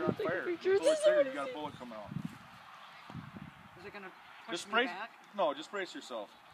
on fire. You pull the trigger, you got a bullet come out. Is it gonna push Just me brace. back? No, just brace yourself.